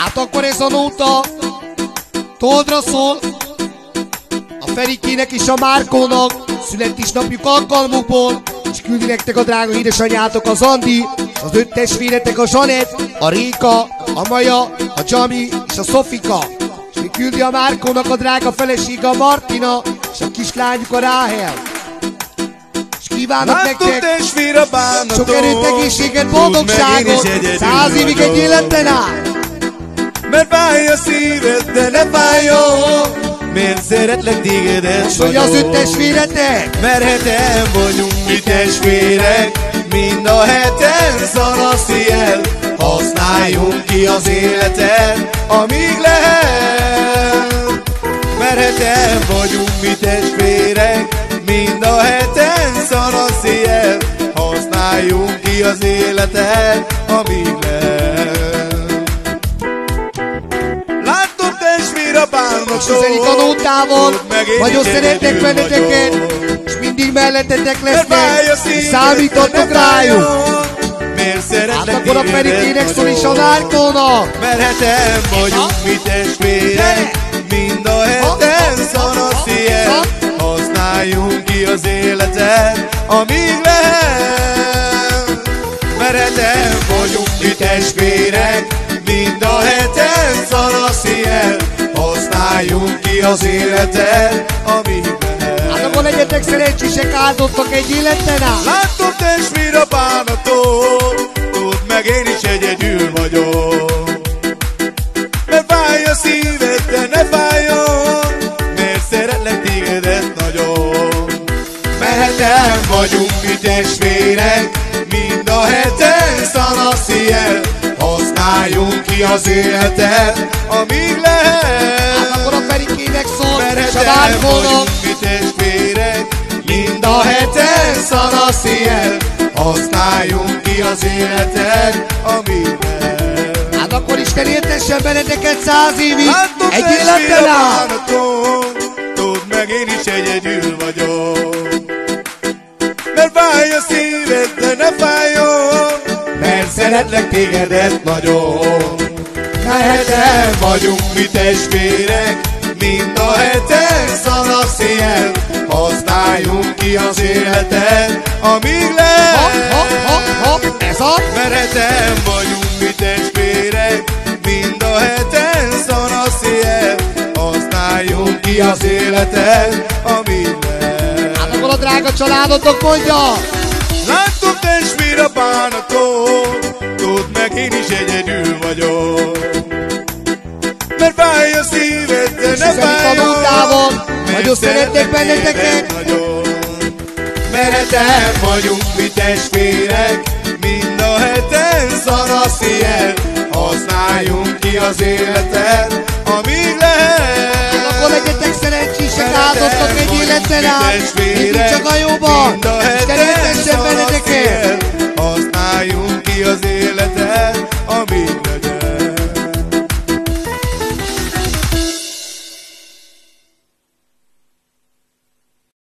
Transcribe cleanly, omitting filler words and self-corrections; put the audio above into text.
Hát akkor ez a nóta Toldra szól a Ferikének és a Márkónak születésnapjuk alkalmukból, és küldi nektek a drága édesanyjátok az Andi, az 5 testvéretek a Zsanett, a Réka, a Maja, a Dzsami és a Szofika. És még küldi a Márkónak a drága felesége a Martina, és a kislányuk a Ráhel. És kívánok nektek sok erőt, egészséget, boldogságot, 100 évig egy életen át! Mert fáj a szíved, de ne fájjon, miért szeretlek tégedet most hogy az 5 testvéretek? Mert heten vagyunk mi testvérek, mind a heten szanaszi el. Használjunk ki az életet, amíg lehet. Mert heten vagyunk mi testvérek, mind a heten szanaszi el. Használjunk ki az életet, amíg lehet. Most üzenik a nótával, nagyon szeretnek benneteket, és mindig mellettetek lesznek, és számítotok rájuk. Hát akkor a Ferikének szól is a Márkónak. Mert heten vagyunk mi testvérek, mind a heten szanaszi el. Használjunk ki az életet, amíg lehet. Mert heten vagyunk mi testvérek, mind a heten szanaszi el. Használjunk ki az életet, amíg lehet. Hát akkor legyetek szerencsések, áldottak egy életen át. Látom testvér a bánatot, tudd meg én is egyedül vagyok. Mert fáj a szíved, de ne fájjon, mert szeretlek tégedet nagyon. Mert heten vagyunk mi testvérek, mind a heten szanaszi el. Használjunk ki az életet, amíg lehet. Hát akkor a Ferikének szól, és a Mert Márkónak. mi testvérek, mind a heten szanaszi el. Használjunk ki az életet, amíg lehet. Hát akkor Isten éltessen benneteket 100 évig, Látom egy testvér életen a át. bánaton, tudd meg én is egyedül vagyok. Mert fáj a szíved, de ne fájjon, mert szeretlek tégedet nagyon. Mert heten vagyunk mi testvérek, mind a heten szanaszi el. Használjunk ki az életet, amíg lehet. Hopp, ez a... Mert heten vagyunk mi testvérek, mind a heten szanaszi el. Használjunk ki az életet, amíg lehet. Hát akkor a drága családotok mondja. Látom testvér a bánatot, tudd meg én is egyedül vagyok. Mert fáj a szíved, de ne fájjon, nagyon szeretnek benneteket. Mert heten vagyunk mi testvérek, mind a heten szanaszi el. Használjunk ki az életet, amíg lehet. Hát akkor legyetek szerencsések, áldoztak egy életen át, mindig csak a jóban, Isten éltessen benneteket.